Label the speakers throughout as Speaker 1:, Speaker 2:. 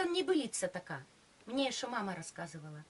Speaker 1: там небылица такая. Мне еще мама рассказывала.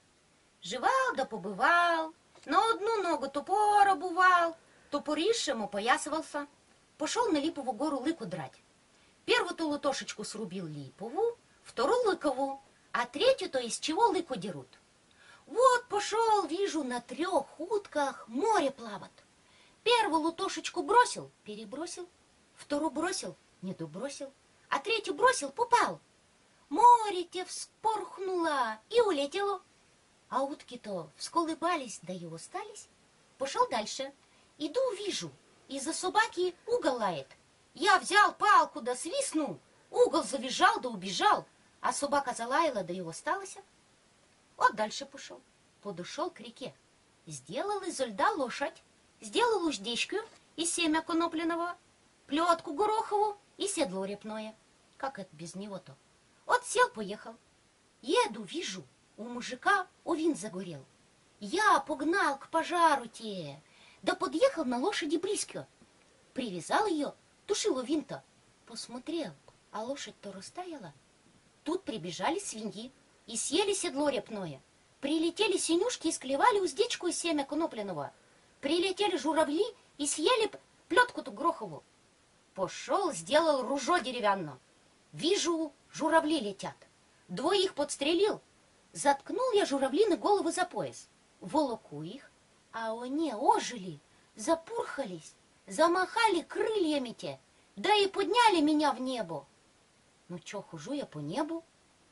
Speaker 1: Живал да побывал, на одну ногу топор обувал, топорищем опоясывался. Пошел на Липову гору лыку драть. Первую-то лутошечку срубил липову, вторую лыкову, а третью-то из чего лыку дерут. Вот пошел, вижу, на 3 утках море плавает. Первую лутошечку бросил, перебросил, вторую бросил, не добросил, а третью бросил, попал. Море-те вспорхнуло и улетело. А утки-то всколыбались, да и остались. Пошел дальше. Иду, вижу, из-за собаки угол лает. Я взял палку да свистнул, угол завизжал да убежал, а собака залаяла да и осталась. Вот дальше пошел. Подошел к реке. Сделал изо льда лошадь, сделал уздечку из семя конопляного, плетку горохову и седло репное. Как это без него-то? Вот сел, поехал. Еду, вижу, у мужика овин загорел. Я погнал к пожару-те, да подъехал на лошади близко. Привязал ее, тушил овин-то. Посмотрел, а лошадь-то растаяла. Тут прибежали свиньи и съели седло репное. Прилетели синюшки и склевали уздечку из семя конопляного. Прилетели журавли и съели плетку-то грохову. Пошел, сделал ружо деревянно. Вижу, журавли летят. 2 подстрелил. Заткнул я журавлины головы за пояс. Волоку их, а они ожили, запурхались, замахали крыльями-те, да и подняли меня в небо. Ну чё, хожу я по небу?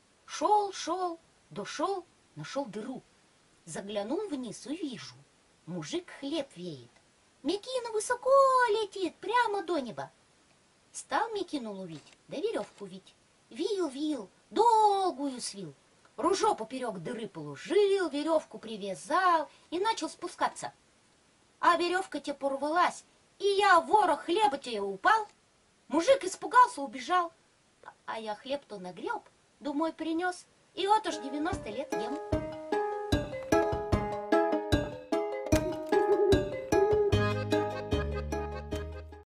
Speaker 1: Шел, дошел, нашел дыру. Заглянул вниз и вижу, мужик хлеб веет. Мекина высоко летит, прямо до неба. Стал Мекину ловить, да веревку вить. Вил, долгую свил. Ружо поперек дыры положил, веревку привязал и начал спускаться. А веревка-те порвалась, и я ворох хлеба-те упал. Мужик испугался, убежал. А я хлеб-то нагреб, домой принес, и вот уж 90 лет ем.